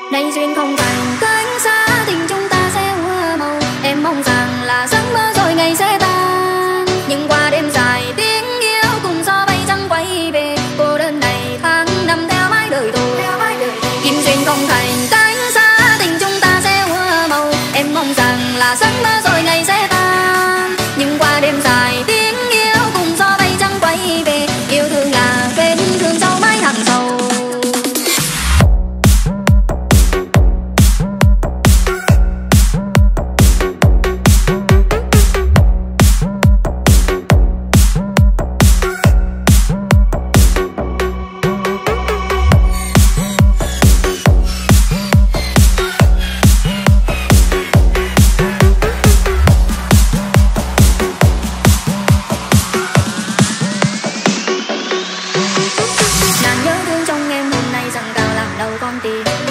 Nay duyên không thành cánh xa, tình chúng ta sẽ hoa màu. Em mong rằng là giấc mơ rồi ngày sẽ tan, nhưng qua đêm dài tiếng yêu cùng gió bay trắng quay về. Cô đơn này tháng năm theo mãi đời tôi. Kim duyên không thành cánh xa, tình chúng ta sẽ hoa màu. Em mong rằng là giấc mơ rồi ngày sẽ tan, nhưng qua đêm dài tiếng yêu cùng gió bay trắng quay về. Yêu thương là vết thương sâu mãi hằng sầu. Nàng nhớ thương trong em hôm nay rằng cao làm đâu con tim.